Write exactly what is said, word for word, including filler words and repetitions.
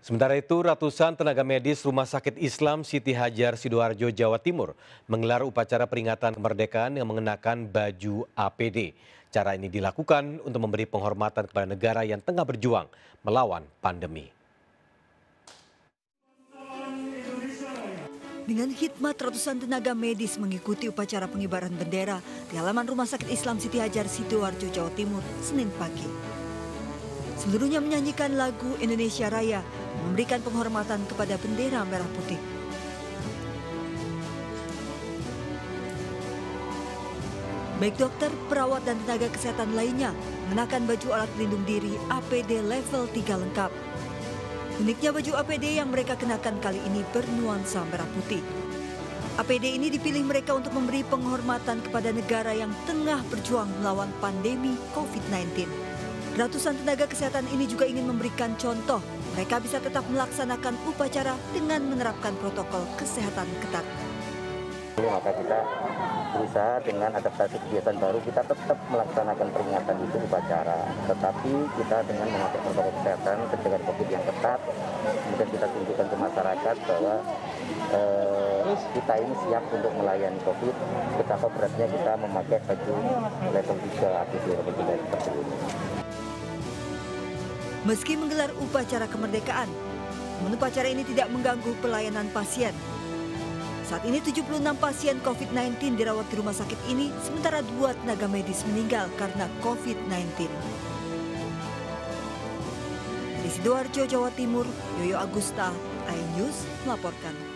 Sementara itu, ratusan tenaga medis Rumah Sakit Islam Siti Hajar Sidoarjo, Jawa Timur menggelar upacara peringatan kemerdekaan yang mengenakan baju A P D. Cara ini dilakukan untuk memberi penghormatan kepada negara yang tengah berjuang melawan pandemi. Dengan khidmat, ratusan tenaga medis mengikuti upacara pengibaran bendera di halaman Rumah Sakit Islam Siti Hajar Sidoarjo, Jawa Timur, Senin pagi. Seluruhnya menyanyikan lagu Indonesia Raya, memberikan penghormatan kepada bendera merah putih. Baik dokter, perawat, dan tenaga kesehatan lainnya mengenakan baju alat pelindung diri A P D level tiga lengkap. Uniknya baju A P D yang mereka kenakan kali ini bernuansa merah putih. A P D ini dipilih mereka untuk memberi penghormatan kepada negara yang tengah berjuang melawan pandemi COVID sembilan belas. Ratusan tenaga kesehatan ini juga ingin memberikan contoh mereka bisa tetap melaksanakan upacara dengan menerapkan protokol kesehatan ketat. Maka kita berusaha dengan adaptasi kebiasaan baru, kita tetap melaksanakan peringatan itu upacara. Tetapi kita dengan memakai protokol kesehatan, pencegahan COVID yang ketat, kemudian kita tunjukkan ke masyarakat bahwa eh, kita ini siap untuk melayani COVID, betapa beratnya kita memakai baju level tiga, A P D level tiga seperti ini. Meski menggelar upacara kemerdekaan, namun upacara ini tidak mengganggu pelayanan pasien. Saat ini tujuh puluh enam pasien COVID sembilan belas dirawat di rumah sakit ini, sementara dua tenaga medis meninggal karena COVID sembilan belas. Di Sidoarjo, Jawa Timur, Yoyo Agusta, iNews melaporkan.